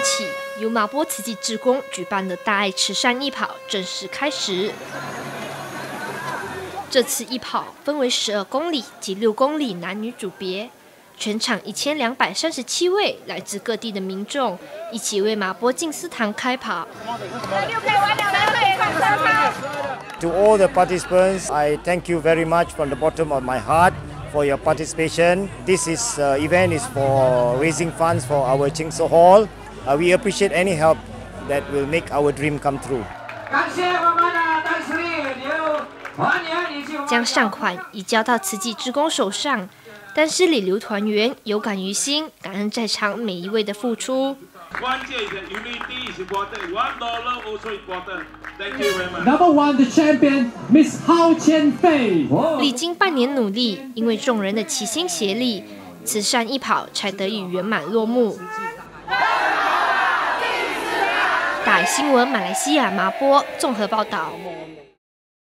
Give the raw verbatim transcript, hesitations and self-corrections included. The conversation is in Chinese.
起，由麻波慈济志工举办的大爱慈善义跑正式开始。这次义跑分为十二公里及六公里男女组别，全场一千两百三十七位来自各地的民众一起为麻波静思堂开跑。 To all the participants, I thank you very much from the bottom of my heart for your participation. This is uh, event is for raising funds for our Chingso Hall. Uh, we appreciate any help that will make our dream come true. 将善款移交到慈济志工手上，但是里流团员有感于心，感恩在场每一位的付出。 Number one, the champion, Miss Hao Qianfei。 历经半年努力，因为众人的齐心协力，慈善义跑才得以圆满落幕。大爱新闻马来西亚麻波综合报道。